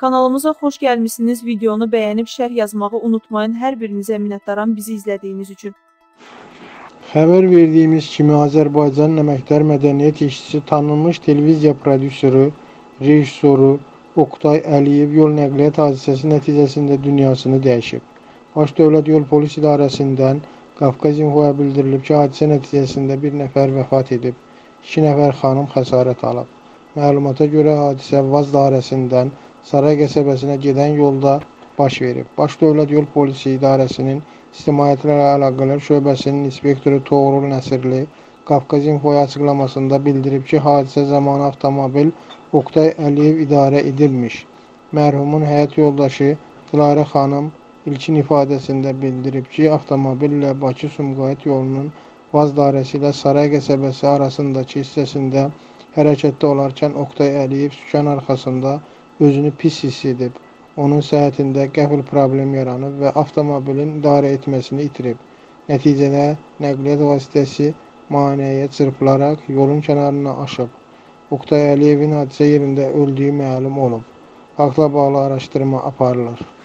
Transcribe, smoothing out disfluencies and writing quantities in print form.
Kanalımıza xoş gəlmişsiniz. Videonu bəyənib şərh yazmağı unutmayın. Hər birinizə minnətdaram bizi izlədiyiniz üçün. Xəbər verdiyimiz kimi Azərbaycanın əməkdar mədəniyyət işçisi, tanınmış televiziya prodüsörü, rejissoru Oktay Əliyev yol nəqliyyat hadisəsi nəticəsində dünyasını dəyişib. Baş Dövlət Yol Polis İdarəsindən Qafqaz İnfoya bildirilib ki, hadisə nəticəsində bir nəfər vəfat edib, 2 nəfər xanım xəsarət alıb. Məlumata görə hadisə Vaz dairəsindən Saray qəsəbəsinə gedən yolda baş verib. Baş Dövlət Yol Polisi İdarəsinin İctimaiyyətlərlə Əlaqələr Şöbəsinin inspektoru Toğrul Nəsirli Qafqaz İnfoya açıqlamasında bildirib ki, hadisə zamanı avtomobil Oktay Əliyev idarə edilmiş. Mərhumun həyat yoldaşı Dilarə xanım ilkin ifadəsində bildirib ki, avtomobillə Bakı-Sumqayıt yolunun Vaz dairəsi ilə Saray qəsəbəsi arasındakı hissəsində hərəkətdə olarkən Oktay Əliyev sükan arxasında özünü pis hiss edib. Onun səhhətində qəfil problem yaranıb və avtomobilin idarə etməsini itirib. Nəticədə nəqliyyat vasitəsi maneəyə çırpılaraq yolun kənarına aşıb. Oktay Əliyevin hadisə yerində öldüyü məlum olub. Faktla bağlı araşdırma aparılır.